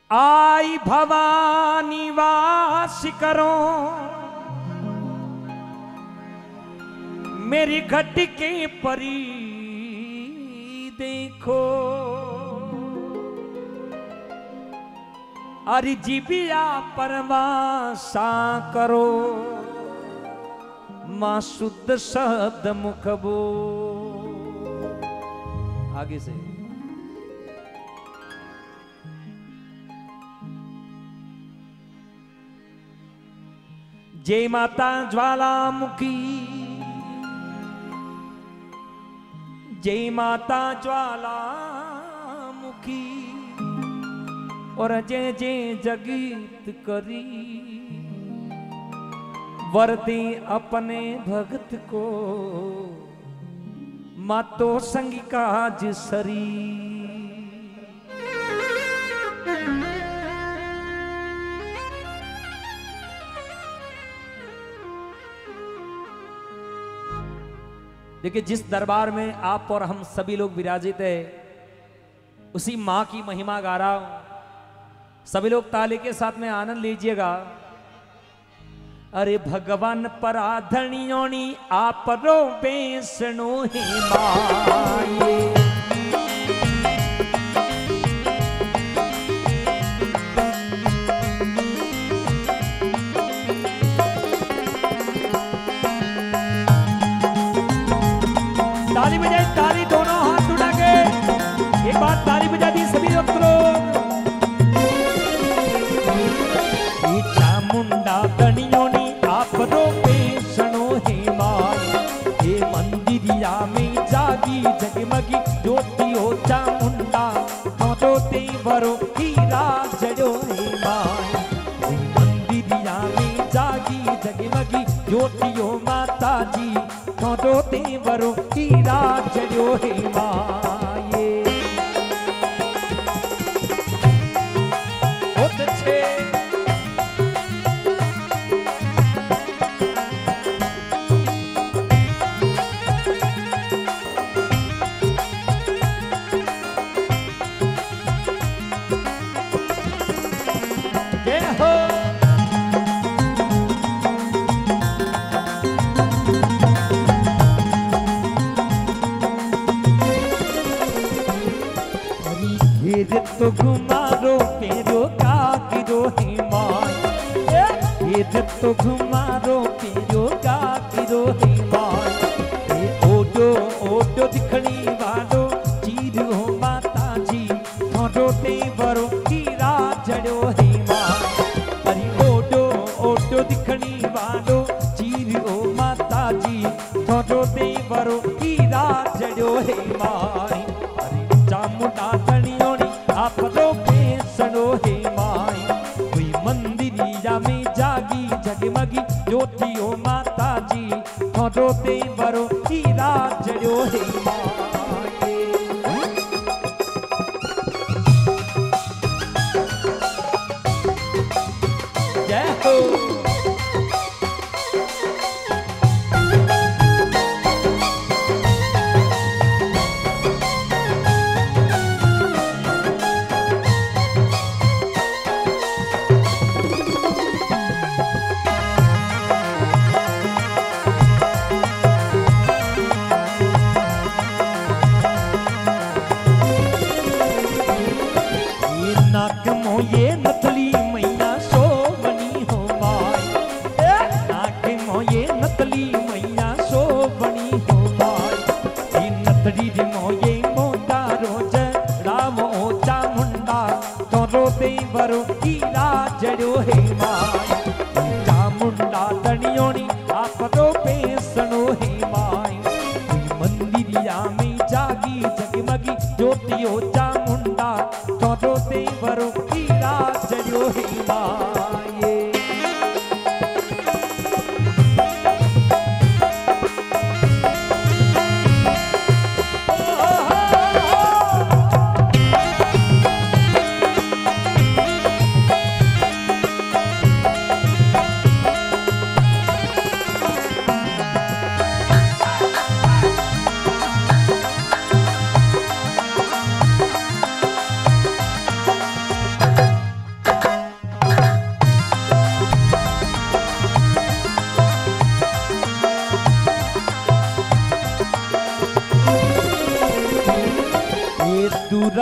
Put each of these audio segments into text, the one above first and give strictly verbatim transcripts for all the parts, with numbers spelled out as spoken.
आई भवानी वास करो मेरी घट के परी देखो अरे जीविया परवासा करो मां शुद्ध शब्द मुखबो। आगे से जय माता ज्वालामुखी जय माता ज्वालामुखी और जय जय जगीत करी वरदे अपने भगत को मातो संग काज सरी। देखिए जिस दरबार में आप और हम सभी लोग विराजित है उसी मां की महिमा गा रहा हूं। सभी लोग ताली के साथ में आनंद लीजिएगा। अरे भगवान पराधनियोनी आप रो बेसनो हे माये ताली बजाए ताली दोनों हाथ उठा के एक बार ताली बजा दी सभी लोग। चामुंडा धनियोनी आप रो बेसनो हे माये हे मंदिरिया में जागी जगमगी ज्योति हो चामुंडा तो तेवरो हीरा जड़ो हे माये हे मंदिरिया में जागी जगमगी ज्योति हो माता जी तो तेवरो हीरा जड़ो हे माये। बहुत अच्छे तो घुमारो पेरो काकिरो हे माये ये तो घुमारो पेरो काकिरो हे माये ओडो ओडो दिखणी वालो चीर हो माता जी थोड़ो ते बरो हीरा जड़ो हे माये अरे ओडो ओडो दिखणी वालो चीर हो माता जी थोड़ो ते बरो हीरा जड़ो हे माये अरे चामुंडा धनियोनी आप रो बेसनो हे माये कोई मंदिरिया में जागी जगमगी ज्योति हो माता जी थोड़ो ते बरो हीरा जड़ो हे माये। जय हो ये नथली मैया सोबनी हो माये नाक मोये नथली मैया सोबनी हो माये ये नथली रे मोये मोटा रोज राम ओ चामुंडा तोरो ते बरो हीरा जड़ो हे माये चामुंडा धनियोनी आप रो बेसनो हे माये मंदिरिया में जागी जगमगी ज्योति हो चामुंडा तोरो ते बरो हीरा जड़ो हे माये।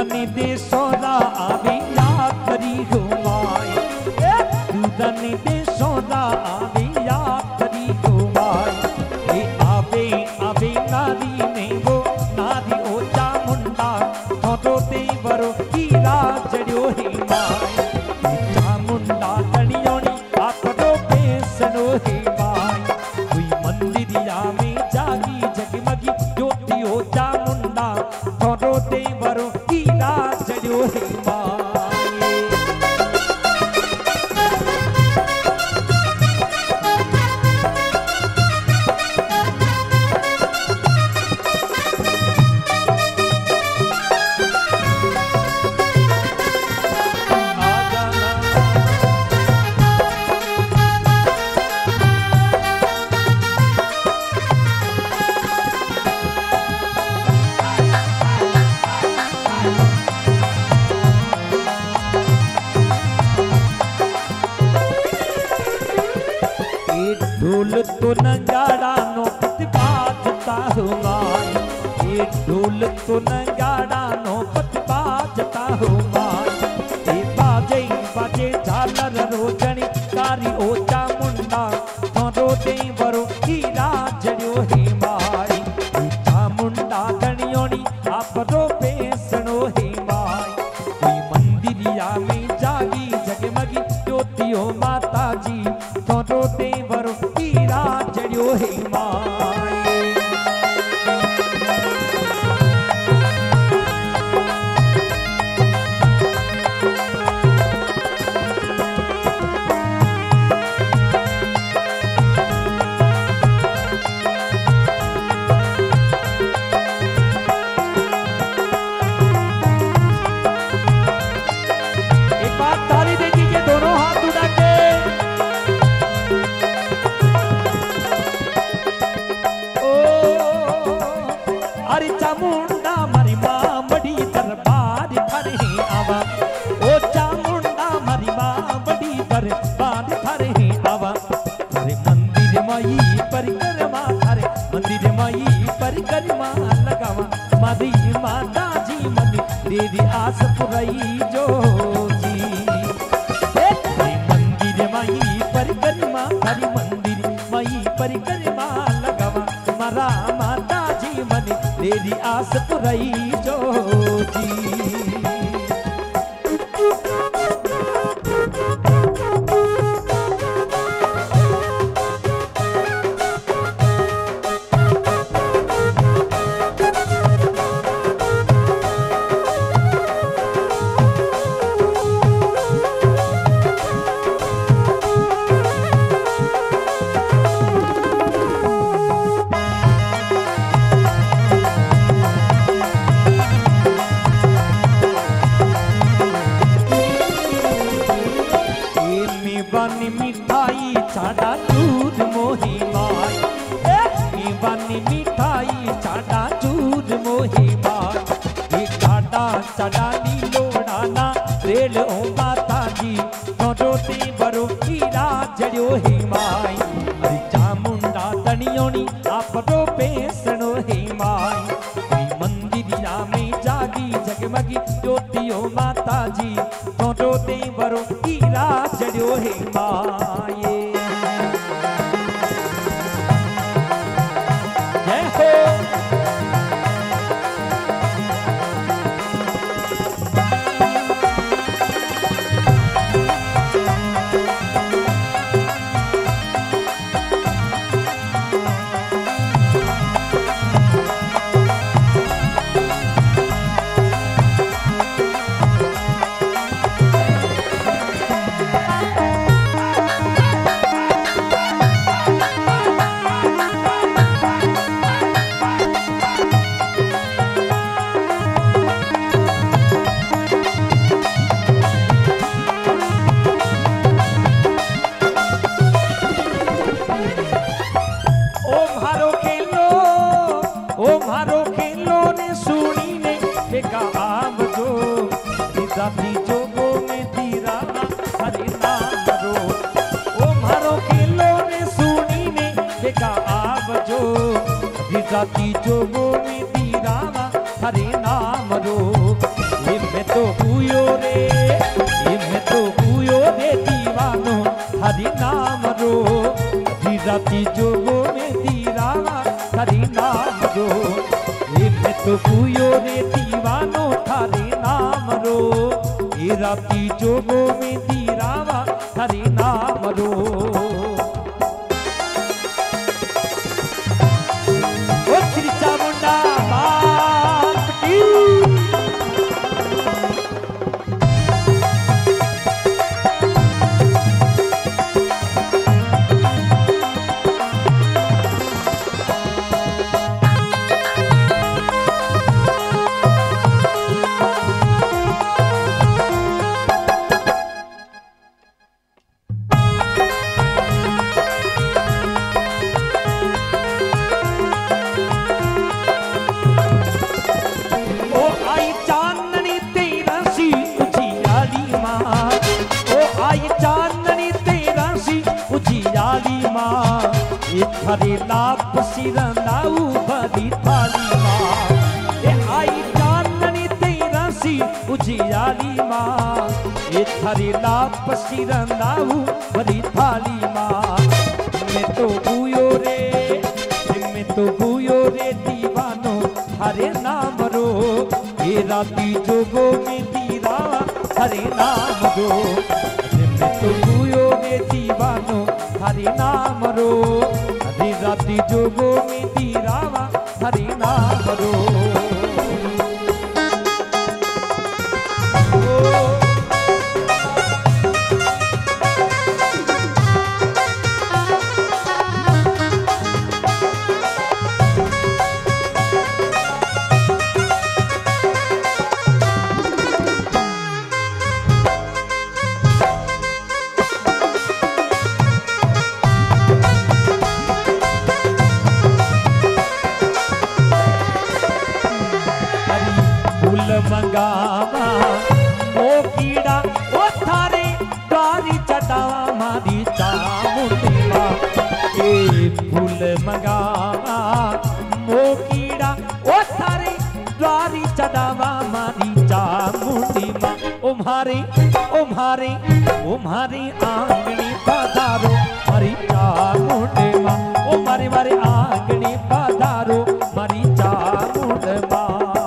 दूधनी दे सोदा आवे याद करी घुमाए, दूधनी दे सोदा आवे याद करी घुमाए। ए आवे आवे नारी ने वो नारी ओ चामुंडा थोड़ो ते बरो हीरा जड़ियो ही माए। चामुंडा तड़ियोनी आपरो बेसनो ही माए। कोई मंदिरिया में जागी जगमगी ज्योति ओ चामुंडा थोड़ो ते बरो हीरा जड़ियो ही माए। ढोल तो नगाड़ा नो पत बाजता हुआ, ये ढोल तो नगाड़ा नो पत बाजता हुआ। ये बाजे बाजे झालर रोजनी कारी ओ चामुंडा थोड़ो ते बरो हीरा जड़ियो ही माई। चामुंडा धनियोनी आपरो बेसनो ही माई। कोई मंदिरिया में जागी जगमगी ज्योतियो माता जी थोड़ो ते बरो हीरा जड़ियो ही माए। एक बार ताली दे दीजिए दोनों हाथ उठा के। अरे चामुंडा मारी माँ बड़ी दरबार थारे आवा, ओ चामुंडा मारी माँ बड़ी दरबार थारे आवा। थारे मंदिर माई परिक्रमा थारे मंदिर माई परिक्रमा लगावा। मारी माता जी मनी तेरी आस पुरई जो जी। थारे मंदिर माई परिक्रमा थारी मंदिर माई परिक्रमा लगावा। मारा माता जी मनी तेरी आस पुरई जो जी। बानी मिठाई चाड़ा दूध मोही माई, ए बानी मिठाई चाड़ा दूध मोही माई। ये चाड़ा चाड़ा नीलोड़ाना रेल ओ माता जी थोड़ो ते बरो हीरा जड़ियो ही माई। अरे चामुंडा तनियोनी आपरो बेसनो ही माई। मंदिरिया में जागी जगमगी ज्योतियो माता जी थोड़ो ते बरो हीरा जड़ियो ही माए। जय हो। जाती जोगो में धीरा हरे नाम रो। ओ मारो खेलो ने सुनी ने देखा आवजो जाती जोगो में धीरा हरे नाम रो। राती जोगो में दीरावा हरे नाम रो। ओ श्री चामुंडा मात की। हरे लाप सिरंदाऊ भरी थाली माँ, ये आई चांदनी तेरा सी उजियाली माँ, ये हरे लाप सिरंदाऊ भरी थाली माँ। मैं तो बुयो रे, मैं तो बुयो रे दीवानो हरे नाम रो, ये राती जोगो में दीरा हरे नाम रो। मैं तो बुयो रे दीवानो हरे नाम रो, राती जोगो में दीरावा हरि नाम रो। मंगावा ओ कीड़ा ओ थारे द्वारी चटावा मारी चामुंडा, ए फूल मंगावा ओ कीड़ा ओ थारे द्वारी चटावा मारी चामुंडी माँ। ओ म्हारे ओ म्हारे ओ म्हारे आंगणी पधारो मारी चामुंडे माँ, ओ मारे मारे आंगणी पधारो मारी चामुंड माँ।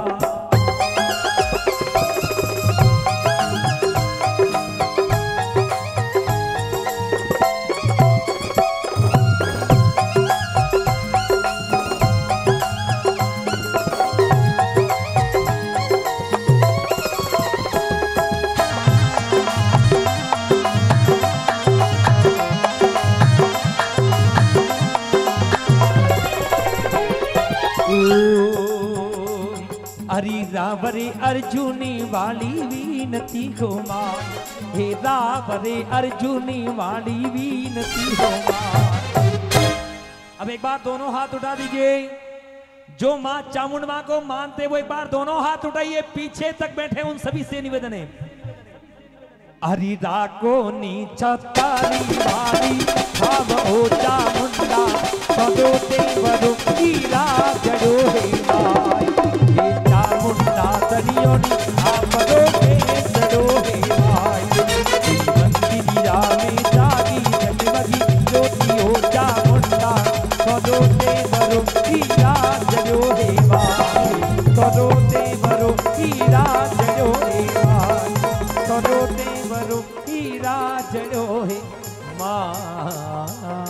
हरी रावरे अर्जुनी वाली वीनती हो माँ, हे रावरे अर्जुनी वाली वीनती हो माँ। अब एक बार दोनों हाथ उठा दीजिए, जो माँ चामुंड माँ को मानते वो एक बार दोनों हाथ उठाइए। पीछे तक बैठे उन सभी से निवेदन है। हरी राको नीचा तारी वाली भाव ओ चामुंडा, सदो देवरो कीरा जड़ो हे माय, हे चामुंडा दरियोनी आपरो के जड़ो हे माय। मंदिर में जागी जगमगी ज्योति ओ चामुंडा, सदो देवरो कीरा जड़ो हे माय, सदो देवरो कीरा जड़ो हे माय, सदो देवरो कीरा जड़ो हे माँ।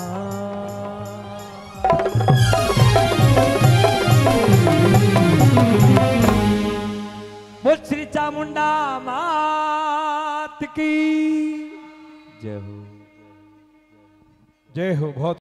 बोल श्री चामुंडा मात की जय हो, जय हो। बहुत